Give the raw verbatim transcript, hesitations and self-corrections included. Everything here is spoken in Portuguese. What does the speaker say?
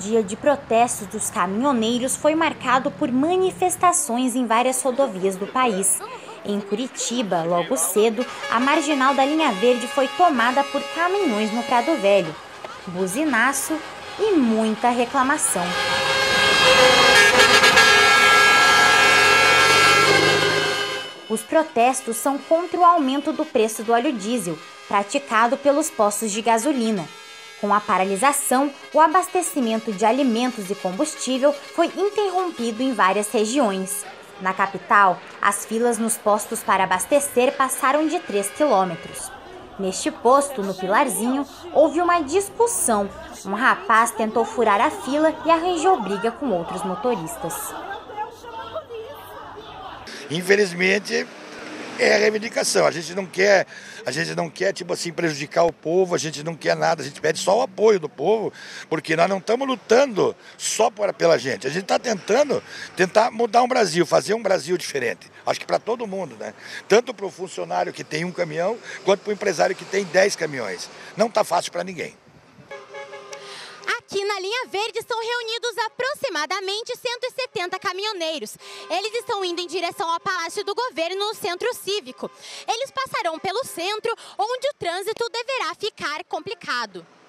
dia de protestos dos caminhoneiros foi marcado por manifestações em várias rodovias do país. Em Curitiba, logo cedo, a marginal da linha verde foi tomada por caminhões no Prado Velho. Buzinaço e muita reclamação. Os protestos são contra o aumento do preço do óleo diesel, praticado pelos postos de gasolina. Com a paralisação, o abastecimento de alimentos e combustível foi interrompido em várias regiões. Na capital, as filas nos postos para abastecer passaram de três quilômetros. Neste posto, no Pilarzinho, houve uma discussão. Um rapaz tentou furar a fila e arranjou briga com outros motoristas. Infelizmente, é a reivindicação. A gente não quer, a gente não quer, tipo assim, prejudicar o povo, a gente não quer nada, a gente pede só o apoio do povo, porque nós não estamos lutando só por, pela gente. A gente está tentando tentar mudar um Brasil, fazer um Brasil diferente. Acho que para todo mundo, né? Tanto para o funcionário que tem um caminhão, quanto para o empresário que tem dez caminhões. Não está fácil para ninguém. Aqui na linha verde estão reunidos aproximadamente cento e setenta caminhoneiros. Eles estão indo em direção ao Palácio do Governo, no Centro Cívico. Eles passarão pelo centro, onde o trânsito deverá ficar complicado.